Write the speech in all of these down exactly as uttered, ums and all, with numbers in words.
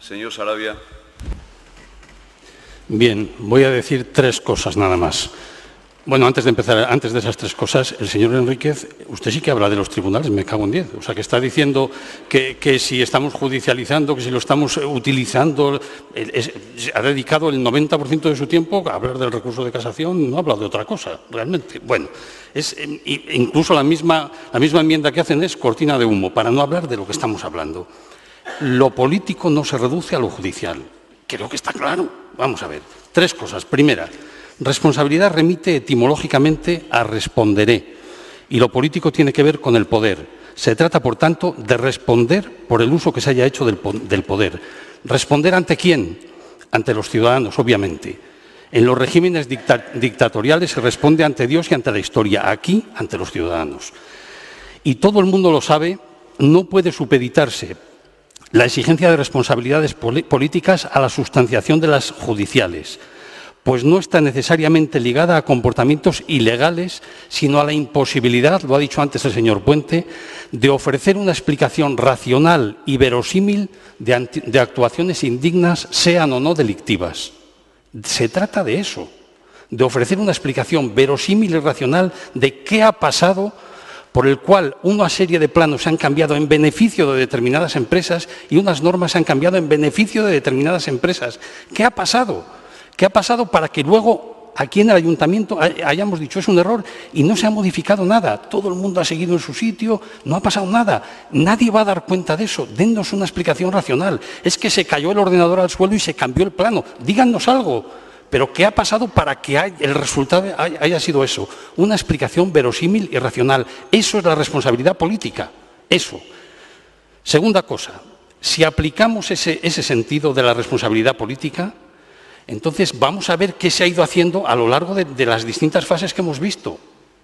Señor Sarabia. Bien, voy a decir tres cosas nada más. Bueno, antes de empezar, antes de esas tres cosas, el señor Enríquez, usted sí que habla de los tribunales, me cago en diez. O sea, que está diciendo que, que si estamos judicializando, que si lo estamos utilizando, es, ha dedicado el noventa por ciento de su tiempo a hablar del recurso de casación, no ha hablado de otra cosa, realmente. Bueno, es, incluso la misma, la misma enmienda que hacen es cortina de humo, para no hablar de lo que estamos hablando. Lo político no se reduce a lo judicial. Creo que está claro. Vamos a ver. Tres cosas. Primera, responsabilidad remite etimológicamente a responderé y lo político tiene que ver con el poder. Se trata, por tanto, de responder por el uso que se haya hecho del, del poder. ¿Responder ante quién? Ante los ciudadanos, obviamente. En los regímenes dicta dictatoriales se responde ante Dios y ante la historia. Aquí, ante los ciudadanos. Y todo el mundo lo sabe, no puede supeditarse la exigencia de responsabilidades políticas a la sustanciación de las judiciales, pues no está necesariamente ligada a comportamientos ilegales, sino a la imposibilidad, lo ha dicho antes el señor Puente, de ofrecer una explicación racional y verosímil de, de actuaciones indignas, sean o no delictivas. Se trata de eso, de ofrecer una explicación verosímil y racional de qué ha pasado, por el cual una serie de planos se han cambiado en beneficio de determinadas empresas y unas normas se han cambiado en beneficio de determinadas empresas. ¿Qué ha pasado? ¿Qué ha pasado para que luego aquí en el ayuntamiento hayamos dicho es un error y no se ha modificado nada? Todo el mundo ha seguido en su sitio, no ha pasado nada. Nadie va a dar cuenta de eso. Dennos una explicación racional. Es que se cayó el ordenador al suelo y se cambió el plano. Díganos algo. Pero ¿qué ha pasado para que el resultado haya sido eso? Una explicación verosímil y racional. Eso es la responsabilidad política. Eso. Segunda cosa, si aplicamos ese, ese sentido de la responsabilidad política, entonces vamos a ver qué se ha ido haciendo a lo largo de, de las distintas fases que hemos visto.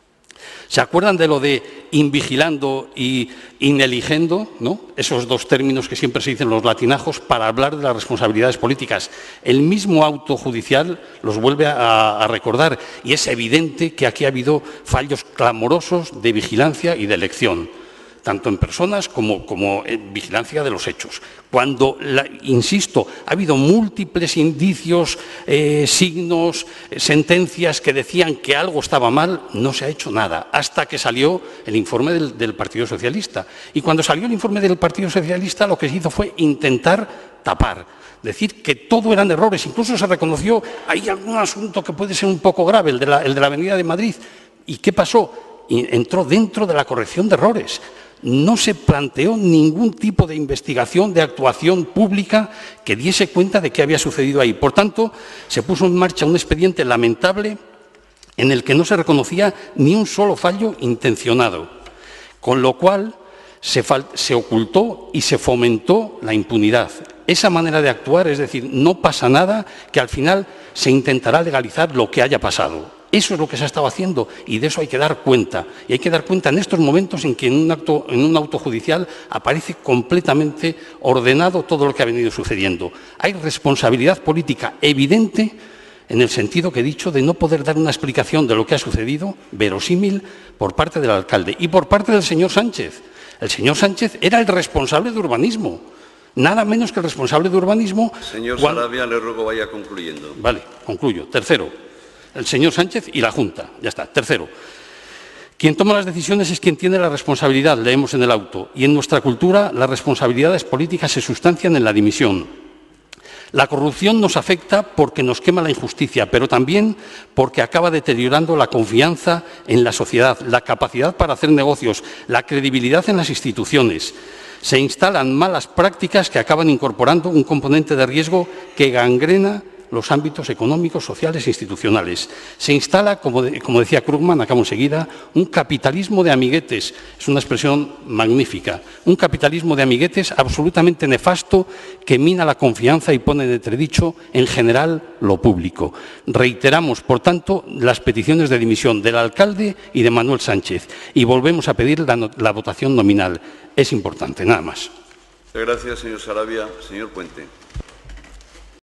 ¿Se acuerdan de lo de invigilando y ineligendo, ¿no? Esos dos términos que siempre se dicen los latinajos para hablar de las responsabilidades políticas? El mismo auto judicial los vuelve a, a recordar y es evidente que aquí ha habido fallos clamorosos de vigilancia y de elección, tanto en personas como, como en vigilancia de los hechos. Cuando, la, insisto, ha habido múltiples indicios, eh, signos, eh, sentencias que decían que algo estaba mal, no se ha hecho nada, hasta que salió el informe del, del Partido Socialista. Y cuando salió el informe del Partido Socialista, lo que se hizo fue intentar tapar, decir que todo eran errores. Incluso se reconoció, hay algún asunto que puede ser un poco grave, el de la, el de la Avenida de Madrid. ¿Y qué pasó? Y entró dentro de la corrección de errores. No se planteó ningún tipo de investigación, de actuación pública que diese cuenta de qué había sucedido ahí. Por tanto, se puso en marcha un expediente lamentable en el que no se reconocía ni un solo fallo intencionado, con lo cual se, se ocultó y se fomentó la impunidad. Esa manera de actuar, es decir, no pasa nada, que al final se intentará legalizar lo que haya pasado. Eso es lo que se ha estado haciendo y de eso hay que dar cuenta. Y hay que dar cuenta en estos momentos en que en un, acto, en un auto judicial aparece completamente ordenado todo lo que ha venido sucediendo. Hay responsabilidad política evidente en el sentido que he dicho de no poder dar una explicación de lo que ha sucedido, verosímil, por parte del alcalde y por parte del señor Sánchez. El señor Sánchez era el responsable de urbanismo. Nada menos que el responsable de urbanismo. Señor cuando... Sarabia, le ruego vaya concluyendo. Vale, concluyo. Tercero. El señor Sánchez y la Junta. Ya está. Tercero, quien toma las decisiones es quien tiene la responsabilidad, leemos en el auto. Y en nuestra cultura las responsabilidades políticas se sustancian en la dimisión. La corrupción nos afecta porque nos quema la injusticia, pero también porque acaba deteriorando la confianza en la sociedad, la capacidad para hacer negocios, la credibilidad en las instituciones. Se instalan malas prácticas que acaban incorporando un componente de riesgo que gangrena los ámbitos económicos, sociales e institucionales. Se instala, como, de, como decía Krugman, acabo enseguida, un capitalismo de amiguetes. Es una expresión magnífica. Un capitalismo de amiguetes absolutamente nefasto que mina la confianza y pone en entredicho, en general, lo público. Reiteramos, por tanto, las peticiones de dimisión del alcalde y de Manuel Sánchez y volvemos a pedir la, no, la votación nominal. Es importante, nada más. Gracias, señor Sarabia. Señor Puente.